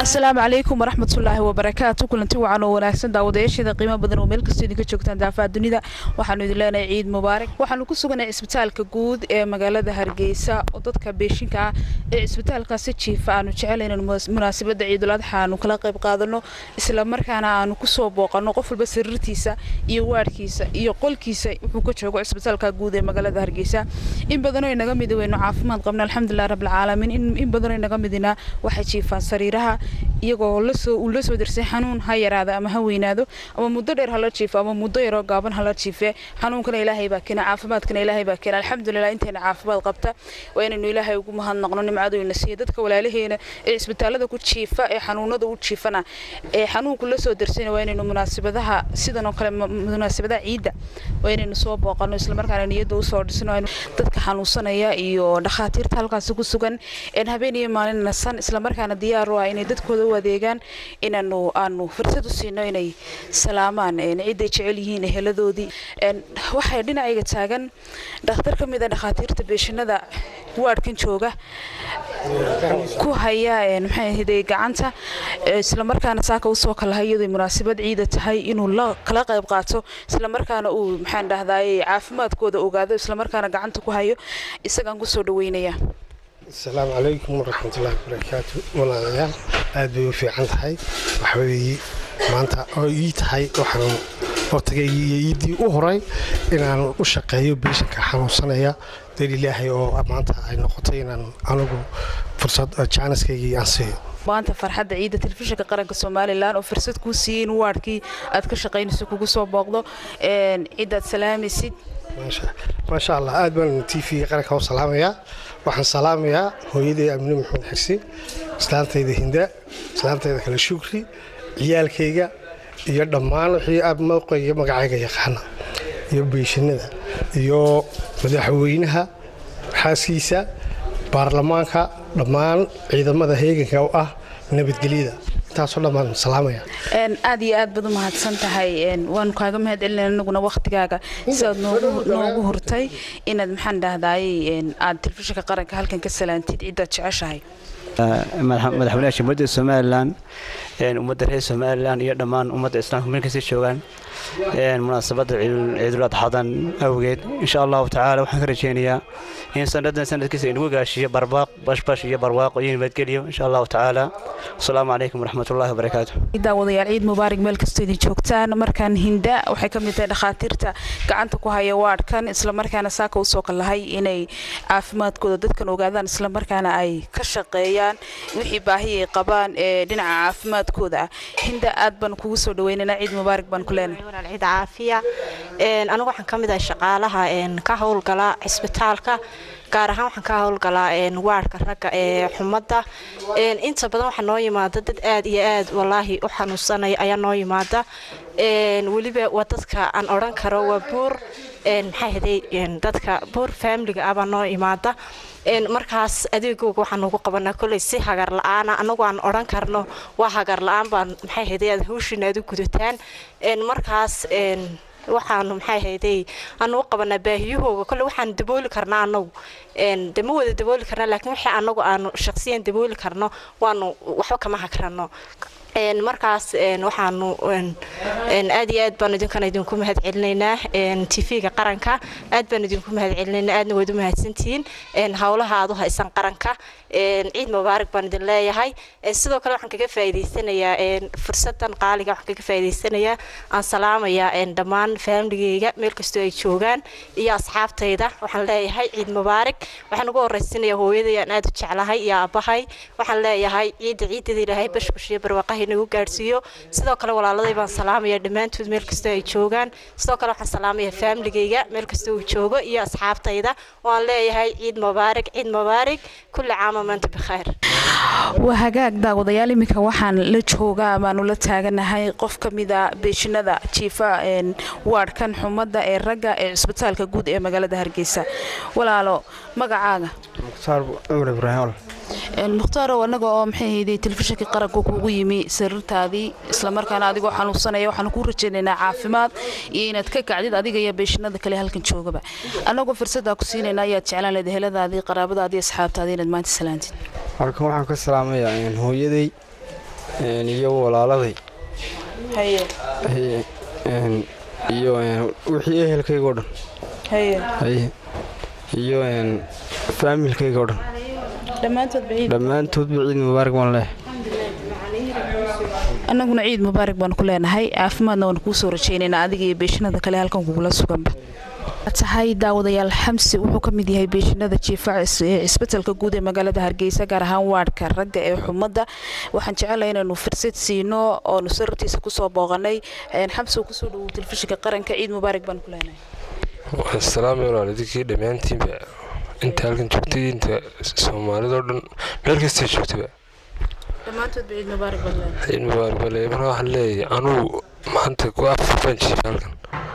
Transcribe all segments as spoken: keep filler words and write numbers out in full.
السلام عليكم ورحمة الله وبركاته. كلنتي وعنا ونحسن داوديش إذا قيمة بدن وملك استديك شوكتان دافع الدنيا وحنود لنا عيد مبارك وحنو كسوقنا إسبتال كجود مجال ده هرجيسة وضد كبيشين كا إسبتال كاسيتشي فانو شعلنا المناسبة عيد الأضحى نكلاقي بقادرنا إسلام مركنا نكسوب وقنا قفل بس الرتيسة يوار كيسة يقول كيسة وكتشوق إسبتال كجود مجال ده هرجيسة إن بدنا ينقم يدوين عافما قمنا الحمد لله رب العالمين إن إن بدنا ينقم يدنا واحد شيء فسريرها iyagoo la soo uu la soo dirsay xanuun ha yaraada ama ha weynaado ama muddo dheer hala jiifo ama muddo yar oo gaaban hala jiifo xanuunkana ilaahay baa keenay caafimaadkana ilaahay baa keenay alxamdulillah inteena caafimaad qabta waa inaynu ilaahay ugu mahadnaqno nimcadu ina siiyo dadka walaalaheena ee isbitaalada ku jiifa ee xanuunada u jiifana ee xanuunku la soo dirsayna waa inaynu munaasabadaha sidan oo kale munaasabadaha ciida waa inaynu soo booqano isla markaana niyadda u soo dhisno dadka xanuunsanaya iyo dhakhaatiirta halkaas ku sugan ee habeen iyo maalin nasan isla markaana diyaar u ah inay dadkooda wadeegan inaanu aanu fursad u siino inay salaamaan in ciiday jecel yihiin heladoodii een waxay dhinacayga taagan dhakhtar ka mid ah dhakhaatiirta beeshanada waadkan jooga ku haya een maxay ahayd gacanta isla markaana saaka u soo kala hayay munaasabad ciida tahay inuu la kala qayb qaato isla markaana uu maxaan dhahdaay caafimaadkooda ogaado isla markaana gacanta ku hayo isagaan ku soo dhaweynaya. السلام عليكم ورحمة الله وبركاته. والله يا أدبي في عند حي وحبي ما أنت أيت حي وحنا وتجي يدي أهري إن أنا أشقيه بيشك حنا صنايا دليل الله أو ما أنت أي نقطين أنا أنا فرصة chance كي أنسي. ما أنت فرحة عيدة الفيشة كقرن كسومالي لان وفرصة كوسين واركي أتكشقين سكوكو سو بقضو عيدة سلام سيد. ما شاء ما شاء الله أدبن تي في قرن كوس سلام يا waxaan salaamayaa hooyaday Amni Maxamed Xirsi islaantayda Hinda islaantayda kala shukri ciyaalkayga iyo dhammaan wixii aad mowqayga magacayga yaqaan iyo beeshanada iyo madaxweynaha xaasiisa baarlamaanka dhammaan ciidamada heeganka oo ah nabadgelyada taasoo dhammaan salaamaya een aad iyo aad baad u mahadsan tahay een waan kaaga mahadcelinaa anaguna waqtigaaga sidaad noogu noogu hortay inaad maxaan dhahdaay een aad telefishinka qaranka halkan ka salaantid ciidda jeceshahay madaxweynaha jamhuuriyadda Soomaaliland een ummadda reer Soomaaliland iyo dhammaan ummadda islaamka meel kasta joogaan een munaasabada ciidul adxadan awgeed insha Allah ta'ala waxaan ka rajeynayaa in sanadan sanadkiisa inuu gaashiyo barbaaq bashbash iyo barwaaqo iyo nabadgelyo insha Allah ta'ala السلام عليكم ورحمة الله وبركاته. إذا وضيع العيد مبارك ملك استوديو جوكتان مركان هندا وحي كمية دخاتيرتا قعنتا كو هاي وارد كان إسلام مركان ساكا وسوق اللهي إني عافمات كودا دادكن وقادان إسلام مركان أي كشقيان وحي باهي قبان دينا عافمات كودا هندا آد بان كوسو دويننا عيد مبارك بان كلين. العيد عافية أنا وحن كمية شقالها كهول قلا عسبتالكا gaar ahaan waxaan ka hawlgalaa een waarka ragga ee xumada een inta badan waxa noo yimaada dad aad iyo aad wallahi u xanuunsanay ayaa noo yimaada een waliba wadadka aan oran karo waa buur een maxay haday een dadka buur family ah baa noo yimaada een markaas adeegooga waxaan ugu qabanaa kulay si hagar la'aan anagu aan oran karno waa hagar la'aan baan maxay haday aad hawshinaadu gudataan een markaas een waxaan maxay hayday aan u qabanaa baahiyahooga kale waxaan dabooli karnaa anagu een dama wada dabooli karnaa laakiin waxa anagu aan shakhsiyan dabooli karno waanu waxba kama hakrano een markaas een waxaanu een aad iyo aad baan idinkan idinku mahadcelinaynaa een T V-ga qaranka aad baan idinku mahadcelinaynaa aadna wada mahadsantiin een hawlaha aad u haysan qaranka een ciid mubaarak baan idin leeyahay een sidoo kale waxaan kaga faa'iideysanayaa een fursadan qaaliga waxaan kaga faa'iideysanayaa aan salaamayaa een dhammaan family-gayga meel kasta ay joogaan iyo asxaabtayda waxaan leeyahay ciid mubaarak waxaan ugu horeysanayaa hooyaday aan aad u jeclahay iyo aabahay waxaan leeyahay ciid ciidada ilaahay bashbash iyo barwaaqo inuu gaarsiiyo sidoo kale walaaladay baan salaamaya dhamaantood meel kasta ay joogaan sidoo kale waxaan salaamaya family-gayga meel kasta uu joogo iyo asxaabtayda waan leeyahay ciid mubaarak ciid mubaarak kulli caam maanta bixir وهجاك دا وضيال إمك وحن لجوجا ما نقول تاجنا هاي قف كميدا بيشنا دا شيفا إن وار كان حمدا الرجع إسبتال كجود إيه مجال ده هرجيسة ولا لا مجاعة مختار عمر إبراهيم المختار ونجا محي دي تلفزيون كقرا كوكويمي سرت هذه إسلام مركان هذه وحنا وصلنا وحنا كورة جننا عافمات ينتكك عديد هذه جاية بيشنا ذا كلها هلكن شو جبا أنا جو فرصة داكسين إن هي تعلن لده هذه قرابة هذه أصحاب هذه ندمان السلامتين halkan waxaan ka salaamayaa in hooyaday iyo walaaladay haye iyo wixii ehelkayga oo dhan haye haye iyo faamilkayga oo dhan dhammaantood ciid dhammaantood ciid mubaarak waan leeyahay annaguna ciid mubaarak baan ku leenahay caafimaadna waan kuu soo rajaynaynaa adiga iyo beeshinada kale halkan kugula suganba tahay daawadayaal xamsi wuxuu ka mid yahay beeshinada jiifa isbitaalka guud ee magaalada Hargeysa gaar ahaan waadhka ragga ee xumadda waxaan jecelahay inaanu fursad siino oo nusartiisa ku soo booqanay xamsi uu ku soo dhaw telefishinka qaranka ciid mubaarak baan ku leenahay assalaamu alaykum dhamaantiinba inta halkan joogtay inta Soomaalida oo dhan meel kasta joogtay dhammaantood ciid mubaarak baan leenahay ciid mubaarak baan leeyahay waxaan leeyahay anu maanta ku afar jiif halkan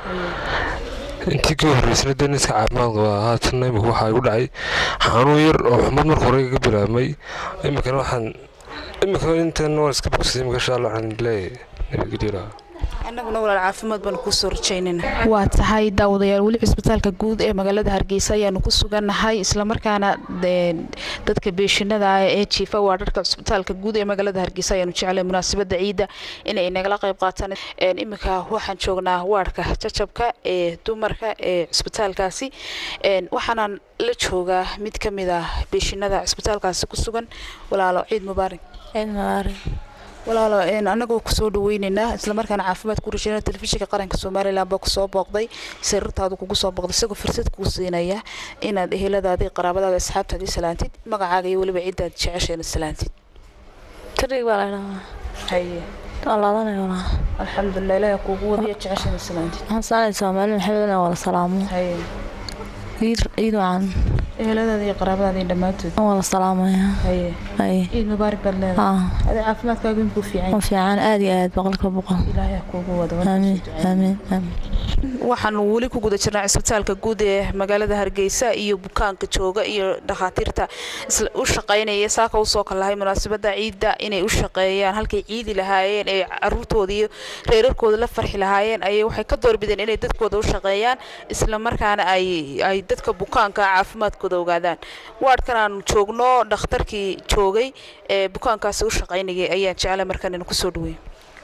intii ka horreysay daniska caafimaad waa haatan imika waxa igu dhacay xanuun yar oo xumad marka hore ka bilaabmay imika waxaan imika intaan waan iska bogsaday imika insha Allah waxaan leeyahay nabadgelyo annaguna walaal caafimaad baan ku soo rajaynayna waa tahay daawadayaal wali isbitaalka guud ee magaalada Hargeysa ayaanu ku sugannahay isla markaana dadka beeshinada ee jiifa waadhka isbitaalka guud ee magaalada Hargeysa ayaanu jecelahay munaasabada ciida inay nagala qayb qaataan imika waxaan joognaa waadhka jajabka ee dumarka ee isbitaalkaasi waxaan la joogaa mid kamid ah beeshinada isbitaalkaasi ku sugan walaalo ciid mubaarak ciid mubaarak walaalo een anagoo ku soo dhaweynayna isla markaana caafimaad ku rajayna telefishinka qaranka Soomaaliland baa ku soo booqday sirtaadu kugu soo booqday isagoo fursad ku siinaya inaad eheladaadii qaraabadaada asxaabtaadii salaantid magacaaga iyo waliba ciidaad jeceshayn salaantid tariiq walaalo haye walaalana wala alxamdulillah ilaahay kugu wadiyo jeceshayn salaantid waxaan salaamay Soomaaliland xilligan wala salaamo haye ciid waan eheladaadii qaraabadaadii dhamaantood wala salaamaya haye haye ciid mubaarak baan leedahay hada caafimaadkaagu inuu fiican fiican aad iyo aad boqolkiiba boqol ilaahay kugu wado amiin amiin amiin waxaan wali ku guda jirnaa isbitaalka guud ee magaalada Hargeysa iyo bukaanka jooga iyo dhakhaatiirta isla u shaqeynaya saaka u soo kalahay munaasabada ciida inay u shaqeeyaan halkay ciidi lahaayeen ee caruurtooda iyo reerarkooda la farxi lahaayeen ay waxay ka doorbideen inay dadkooda u shaqeeyaan isla markaana ay ay dadka bukaanka caafimaadkooda ogaadaan waadhkan aan joogno dhakhtarkii joogay ee bukaankaasi u shaqeynayay ayaa jecel markaan inuu ku soo dhaweeyo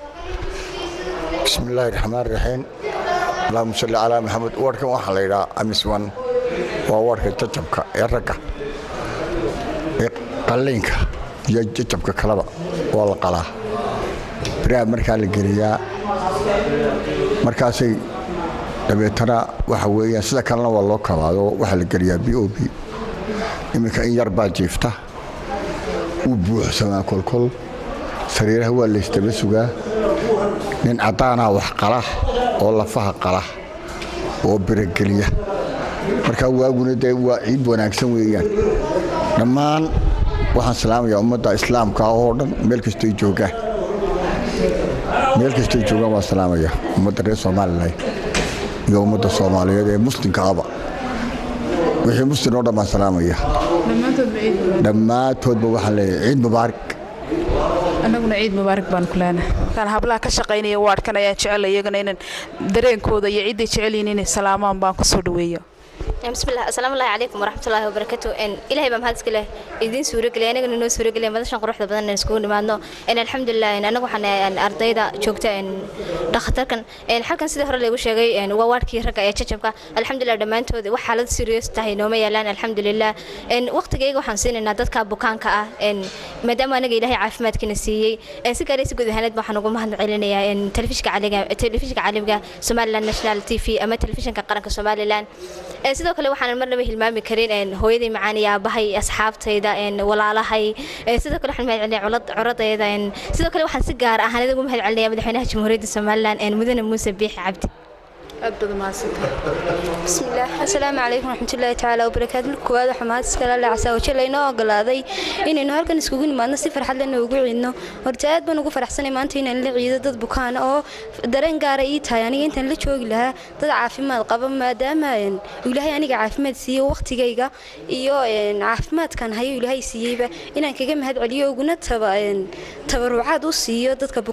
bismillaahir rahmaanir rahiim allahumma salli ala muhammad waadhkan waxa la yiraahdaa amiswan waa waadhka jajabka ee ragga ee qalliinka iyo jajabka kalaba waa la qalaa biraha markaa la geliyaa markaasay dabeetana waxa weeyaan sida kalena waa loo kabaado waxa la geliyaa B O B iminka in yar baa jiifta uu buuxsamaa kolkol sariiraha waa la istaba sugaa nin cadaana wax qala oo lafaha qala oo birageliya marka waaguna day waa ciid wanaagsan weeyaan dhammaan waxaan salaamayaa ummadda islaamka oo dhan meel kasta ay joogaan meel kasta ay joogaan waa salaamayaa ummadda reer Soomaaliland iyo ummadda Soomaaliyeed ee muslimka aba wixii muslim oo dhan baan salaamayaa dhammaantoodba waxaan leeyahay ciid mubaarak annaguna ciid mubaarak baan ku leenahay kan hablaha ka shaqeynaya waadhkan ayaan jecel iyagana inaan dareenkooda iyo ciiday jecel yihiin inay salaamaan baan ku soo dhaweeyo بسم الله السلام الله عليكم ورحمة الله وبركاته إن إلهي بمهدس كله يدين سورة كله أنا قلنا سورة كله ما دشان قروح بدنا نسكون ما إنه إن الحمد لله إن أنا وحنا إن أرضي دا شوكته إن دختر كان إن حكن سيده هرا اللي وش جاي إن ووارد كي ركع يتشبك الحمد لله دمانته وحالة سيريس تهينه ما يلان الحمد لله إن وقت جاي وحنسين إن عدد كابوكان كأ إن ما دام أنا جاي إلهي عافمت كنسية إن سكري سكود هند ما حنقوم مهند علينا إن تلفزيون كعليجا تلفزيون كعليجا سوماليلاند ناشونال تي في أما تلفزيون كقرن كسوماليلاند إن سيده كله وحنا مرنا به المامي كرين إن هويدي معاني يا بهاي أصحاب تيدا إن ولا على هاي سيدا كل حنا على عرض عرض تيدا إن سيدا كل واحد سجار أهنا نقوم هاد عليا مدحنا جمهورية الصوماليلاند إن مدن موسى بيح عبدي أبدو ما سكر بسم الله السلام عليكم ورحمة الله تعالى وبركاته الكواد حماس كلا لا عسى وشلا إنه قلاضي إن إنه هالكن سكون ما نصير فرح لنا وقوع إنه ورتاد بنوقف فرح سنة ما أنتين اللي عيدة ضد بكان أو درين قارئتها يعني أنت اللي تشوق لها تضع في ما القبض ما دام إن ولها يعني عارف ما تسيه وقت جايجا إيو إن عارف ما كان هاي ولها يسيبه إن كجم هاد عليه وقلنا تبا إن تبرعات وصيه ضد كبكا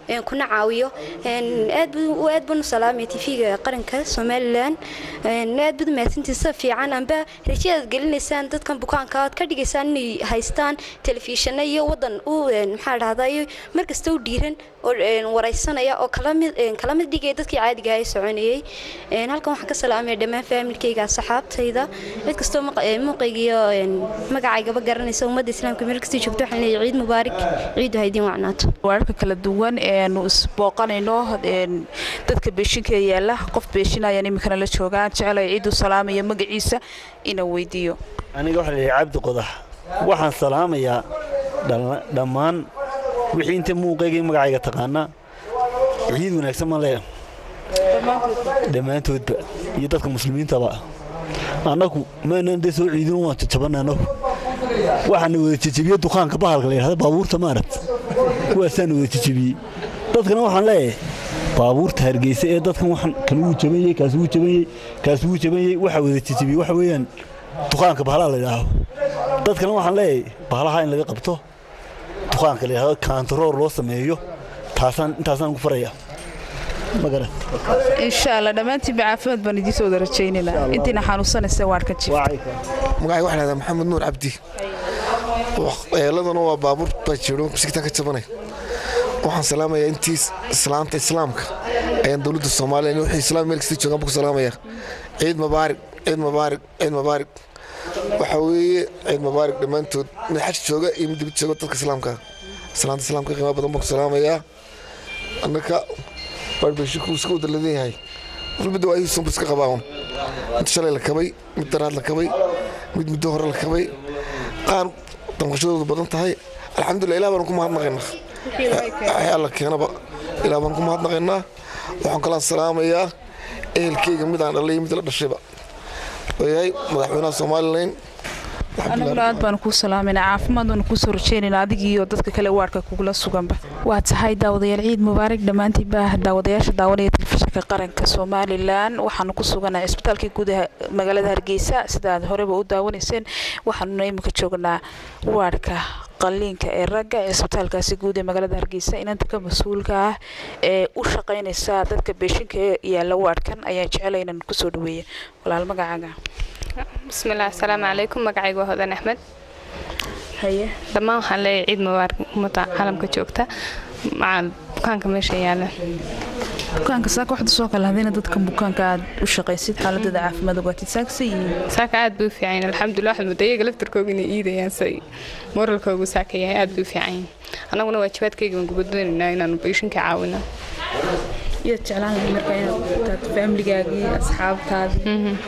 kuna caawiyo aad buu aad buu salaamay T V-ga qaranka Soomaaliland aad buu maasintiisa fiican amba rajada gelinaysaan dadkan bukaanka aad ka dhigaysaan inay haystaan telefishan iyo wadan uu maxaa dhahday markasta u dhiiran oo waraysanaya oo kala mid kala mid dhigay dadkii caadiga ah ee soconayay halkan waxaan ka salaamay dhammaan familkayga asxaabtayda mid kasta muuqaygiyo magacayga garanaysa ummadda islaamka meel kasta joogto waxaan leeyahay ciid mubaarak ciid haydin wacnaato wararka kala duwan ee aanu isbooqanayno dadka beeshinka yaala qof beeshinaya imikana la joogaan jeclay ciid u salaamaya magaciisa inuu weydiiyo aniga waxa la yiraahdaa Cabdi Qodax waxaan salaamayaa dhammaan wixii inta muuqayga magacayga taqaana ciid wanaagsan ma leeyahay dhammaantoodba iyo dadka muslimiinta ba anagu ma inaan soo ciidin waan tabanano waxaan wada jijibiyay dukaanka bahalka la yiraahdo baabuurta maarad kuwaasaan wada jijibiyay dadkana waxaan leeyahay baabuurta Hargeysa ee dadkan waxaan kan uu jabayay kaas uu jabayay kaas uu jabayay waxa wada jijibiyay waxa weeyaan dukaanka bahalka la yiraahdo dadkana waxaan leeyahay bahalaha in laga qabto dukaanka la yiraahdo control loo sameeyo taasan intaasan ku faraya magara insha Allah dhamaantii caafimaad baan idin soo rajaynayna intina xanuunsanaysa waarka jif magacay waxa la Maxamed Nuur Cabdi waxyeeladana waa baabuur bajiro bisikta ka tabanay waxaan salaamayaa intii islaamta islaamka ee dawladda Soomaaliya wixii islaam meel kasta joogan ku salaamaya ciid mubaarak ciid mubaarak ciid mubaarak waxa weeye ciid mubaarak dhamaantood mid xaj jooga iyo mid dibad jooga dadka islaamka islaamta islaamka qiimo badan baan ku salaamayaa annaka barbashu ku isku daladeeyahay walba waa ayuu iska qabaan mid shalay la kabay mid daraad la kabay mid muddo hore la kabay qaan danqashadoodu badan tahay alxamdulillah ilaahay baan ku mahadnaqaynaa ay alla keenaba ilaahay baan ku mahadnaqaynaa waxaan kala salaamayaa ehelkayga mid aan dhalay mid la dhashayba wayay madaxweynaha Soomaaliland anagu aad baan ku salaamayna caafimaad oo ku soo rajeynayna adiga iyo dadka kale waarka kugula suganba waa tahay daawadayaal ciid mubaarak dhamaantii baa daawadayaasha daawanaya telefishinka qaranka Soomaaliland waxaan ku suganahay isbitaalka guud ee magaalada Hargeysa sida aad horeba u daawanayseen waxaan imika joognaa waarka qalliinka ee ragga ee isbitaalkaasi guud ee magaalada Hargeysa inanta ka mas'uulka ah ee u shaqeynaysa dadka beeshinka yaala waarkan ayaa jecel inaan ku soo dhaweeyo walaal magacaaga بسم الله السلام عليكم مقعيق وهدان أحمد هيا دمان حالي عيد مبارك متع عالم كجوكتا مع بكان كمشي يعني بكان كساك واحد سوق الهذين ضد كم بكان قاعد وشقيسيد حالة ضعف ما دوقتي ساكسي ساك عاد بوفي عين الحمد لله واحد مضيق لفت ركوبني إيده يعني سي مر الكوب ساكي عاد بوفي عين أنا وانا واجبات كي من قبضون إن أنا بيشن كعاونا يا تعلان مركين فامليجاجي أصحاب كذي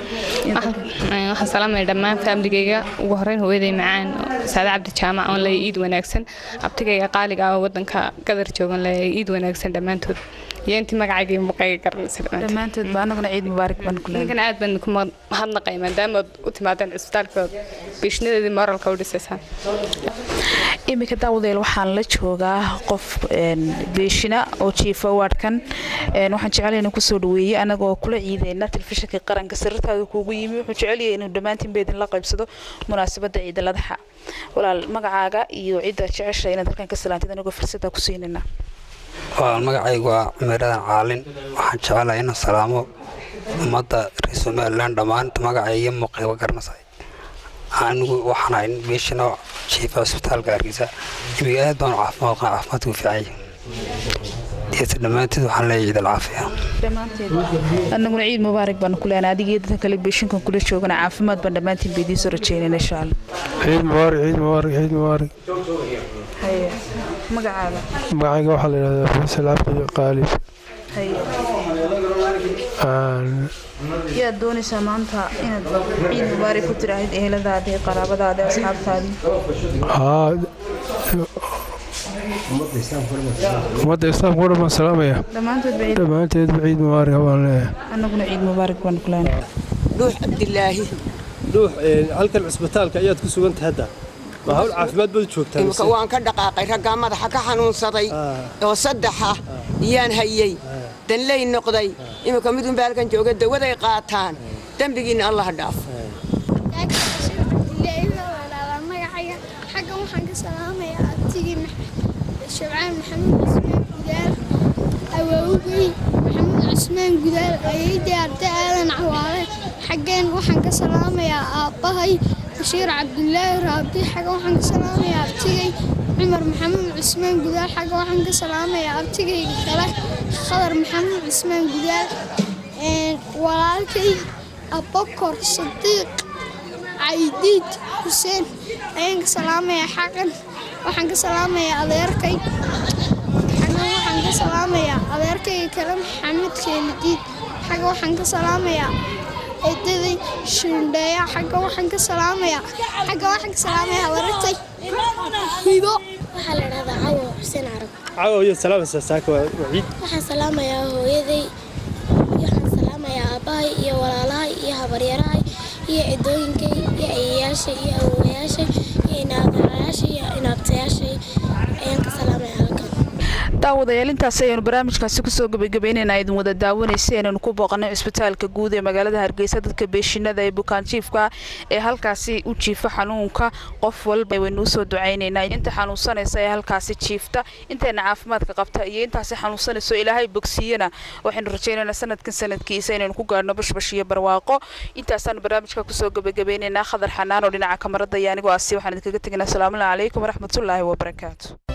waxaan salaamay dhammaan familygayga ugu horeyn hooyaday macaan Saad Cabdi Jaamac oo la iid wanaagsan abtigayga qaaliga ah wadanka qadar joogan la iid wanaagsan dhamaantood iyo intii magacayga muqayga garanaysa dhamaantood baa anaguna ciid mubaarak baan ku leeyahay aad baan ku mahadnaqay maadaama u timaadeen isbitaalka bishnadeedii moralka u dhisaysan imika daawadayaal waxaan la joogaa qof beeshina oo jiifa waarkan waxaan jecelahay inaan ku soo dhaweeyo anagoo kula ciideyna telefishinka qaranka sirtaada kuugu yimi wuxuu jecel yahay inuu dhamaantiin beedin la qaybsado munaasabada ciid ladxa walaal magacaaga iyo cidda jeceshay inaad halkan ka salaantid anagoo fursada ku siinayna waa magacaygu waa Cumaradan Caalin waxaan jecelahay inaan salaamo ummadda reer Soomaaliland dhammaan magacayga muuqayga garanaysaa anigu waxaan ahay beeshino jiifa isbitaalka Hargeysa imiga aad baan caafimaad caafimaadku fiicay deeta dhamaanteed waxaan leeyahay ciid caafiya dhamaanteed annaguna ciid mubaarak baan ku leenahay adiga dadka kale beeshinkan kula joogana caafimaad baan dhamaantiin beedii soo rajeynayna insha Allah ciid mubaarak ciid mubaarak ciid mubaarak haya magacaaga magacayga waxa la yiraahdaa Faisal Cabdi Qaalib haya aan يا دوني سمانتا إن عيد مبارك وتراهد إهلا ذاتي قرابة ذاتي أصحاب ذاتي ها مدة إسلام قرب السلام يا دمان تدبعيد دمان تدبعيد مبارك والله أنا قلنا عيد مبارك ونكلان روح عبد الله روح هل كان عسبتال كأيات كسوان تهدى ما هو العافمات بلشوكتان إمك وان كدقاقي رقا مدحا كحنون صدي وصدحا يان هيي دن لي نقضي إمك مدن بالكن جوغا دودا قاتان دنبغين الله داف شبعان محمد awowgay maxamed cusmaan gudaal ayeydii arday aadan cawaale xaggeen waxaan ka salaamayaa aabbahay bashiir cabdulaahi raabi xagga waxaan ka salaamayaa abtigay cumar maxamed cusmaan gudaal xagga waxaan ka salaamayaa abtigayga kale khadar maxamed cusmaan gudaal walaalkay abakor sadiiq caydiid xuseen ayaan ka salaamayaa xaqan waxaan ka salaamayaa adeerkay xagga waxaan ka salaamayaa adeerkayga kale maxamed keenidiid xagga waxaan ka salaamayaa eedaday shindheeya xagga waxaan ka salaamayaa xagga waxaan ka salaamayaa adeertay hido waxaa la dhahdaa cawo xuseen carab cawo iyo salaamaysa saaka waa ciid waxaan salaamayaa hooyaday waxaan salaamayaa aabbahay iyo walaalahay iyo habaryarahay iyo cidooyinkay iyo ayayaashay iyo awowayaashay iyo inaadayaashay iyo inaabtayaashay ayaan ka salaamayaa halkan daawadayaal intaas ayaanu barnaamijkaasi kusoo gabagabaynaynaa idin wada daawanaysa inaynu ku booqanay cisbitaalka guud ee magaalada hargeysa dadka beeshinada ee bukaan jiifka ee halkaasi u jiifa xanuunka qof walba waynu usoo ducaynaynaa inta xanuunsanaysa ee halkaasi jiifta intayna caafimaadka qabta iyo intaasi xanuunsanayso ilaahay bogsiiyana waxaynu rajaynaynaa sanadkan sanadkiisa inaynu ku gaarno bashbash iyo barwaaqo intaasaanu barnaamijka kusoo gabagabaynaynaa khadar xanaan oo dhinaca kamarada iyo anigoo asi waxaan idinkaga tegaynaa asalaamu calaykum waraxmatullaahi wabarakaatu